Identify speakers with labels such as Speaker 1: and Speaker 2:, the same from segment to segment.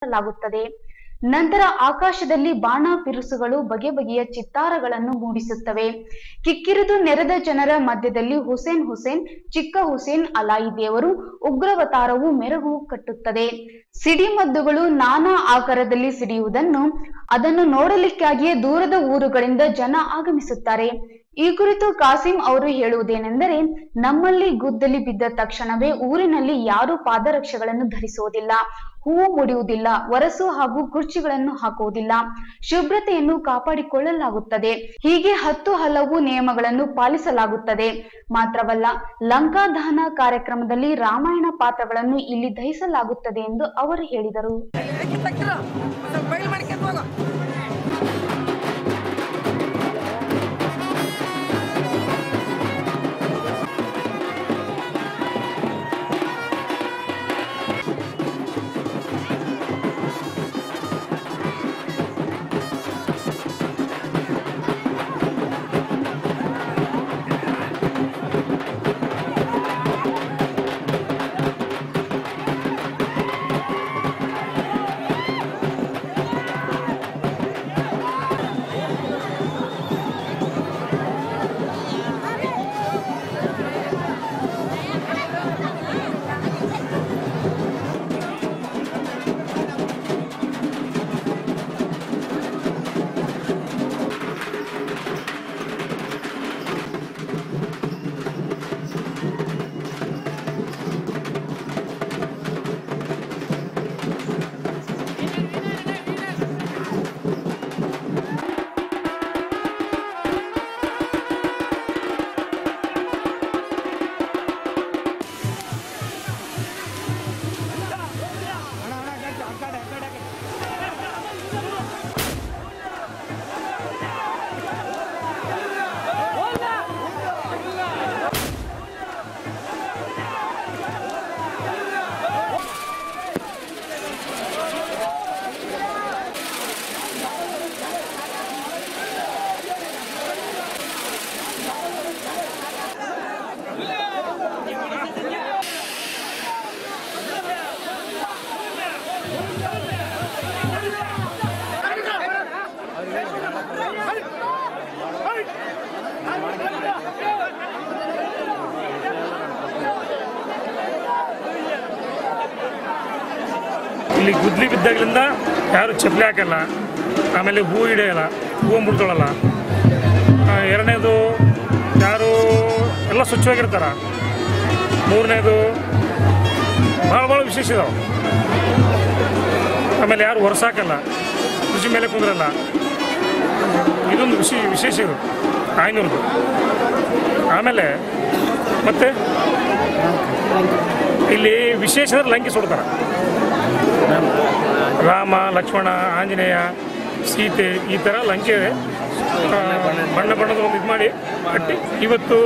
Speaker 1: ಲಾಗುತ್ತದೆ. ನಂತರ ಆಕಾಶದಲ್ಲಿ ಬಾಣ ಬಿರುಸುಗಳು ಬಗೆ ಬಗೆಯ ಚಿತ್ತಾರಗಳನ್ನು ಮೂಡಿಸುತ್ತವೆ. ಕಿಕ್ಕಿರಿದು ನೆರೆದ ಜನರ ಮಧ್ಯದಲ್ಲಿ ಹುಸೇನ್ ಚಿಕ್ಕ ಹುಸೇನ್ ಅಲಾಯಿ ದೇವರು ಉಗ್ರವತಾರವು ಮೆರುಗು ಕಟ್ಟುತ್ತದೆ. ಸಿಡಿಮದ್ದುಗಳು ನಾನಾ ಆಕಾರದಲ್ಲಿ ಸಿಡಿಯುವುದನ್ನು ಅದನ್ನು ನೋಡಲಿಕ್ಕಾಗಿಯೇ ದೂರದ ಊರುಗಳಿಂದ ಜನ ಆಗಮಿಸುತ್ತಾರೆ. ಈ ಕುರಿತು ಕಾಸಿಂ ಅವರು ಹೇಳುವುದೇನೆಂದರೆ, ನಮ್ಮಲ್ಲಿ ಗುದ್ದಲಿ ಬಿದ್ದ ತಕ್ಷಣವೇ ಊರಿನಲ್ಲಿ ಯಾರೂ ಪಾದರಕ್ಷೆಗಳನ್ನು ಧರಿಸುವುದಿಲ್ಲ, ಹೂವು ಮುಡಿಯುವುದಿಲ್ಲ, ವರಸು ಹಾಗೂ ಕುರ್ಚಿಗಳನ್ನು ಹಾಕುವುದಿಲ್ಲ, ಶುಭ್ರತೆಯನ್ನು ಕಾಪಾಡಿಕೊಳ್ಳಲಾಗುತ್ತದೆ. ಹೀಗೆ 10 ಹಲವು ನಿಯಮಗಳನ್ನು ಪಾಲಿಸಲಾಗುತ್ತದೆ. ಮಾತ್ರವಲ್ಲ, ಲಂಕಾ ದಹನ ಕಾರ್ಯಕ್ರಮದಲ್ಲಿ ರಾಮಾಯಣ ಪಾತ್ರಗಳನ್ನು ಇಲ್ಲಿ ದಹಿಸಲಾಗುತ್ತದೆ ಎಂದು ಅವರು ಹೇಳಿದರು.
Speaker 2: ಇಲ್ಲಿ ಗುದ್ಲಿ ಬಿದ್ದಾಗಲಿಂದ ಯಾರು ಚಪ್ಪಲಿ ಹಾಕಲ್ಲ, ಆಮೇಲೆ ಹೂ ಹಿಡಿಯಲ್ಲ, ಹೂವು ಮುಡ್ಕೊಳ್ಳಲ್ಲ. ಎರಡನೇದು ಯಾರು ಎಲ್ಲ ಸ್ವಚ್ಛವಾಗಿರ್ತಾರೆ. ಮೂರನೇದು ಭಾಳ ವಿಶೇಷ ಇದಾವೆ. ಆಮೇಲೆ ಯಾರು ಹೊರಸಾಕಲ್ಲ, ಕೃಷಿ ಮೇಲೆ ಕುಂದ್ರಲ್ಲ. ಇದೊಂದು ವಿಶೇಷ ಇದು ಆಯ್ನೂರ್ದು. ಆಮೇಲೆ ಮತ್ತೆ ಇಲ್ಲಿ ವಿಶೇಷ ಲಂಕಿ ಸುಡ್ತಾರೆ. ರಾಮ, ಲಕ್ಷ್ಮಣ, ಆಂಜನೇಯ, ಸೀತೆ ಈ ಥರ ಲಂಕೆ ಬಣ್ಣದ ಒಂದು ಇದು ಮಾಡಿ ಕಟ್ಟಿ ಇವತ್ತು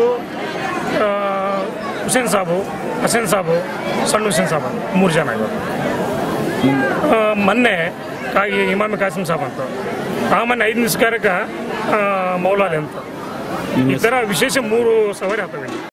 Speaker 2: ಹುಸೇನ್ ಸಾಬು, ಹಸೇನ್ ಸಾಬು, ಸಣ್ಣ ಹುಸೇನ್ ಸಾಬು 3 ಜನ ಇವತ್ತು. ಮೊನ್ನೆ ಇಮಾಮಿ ಕಾಸಿಂ ಸಾಬ್ ಅಂತ, ಮೊನ್ನೆ 5 ನಿಸ್ಕಾರಕ್ಕೆ ಮೌಲಾಲಿ ಅಂತ. ಈ ಥರ ವಿಶೇಷ 3 ಸವಾರಿ ಆಗ್ತವೆ.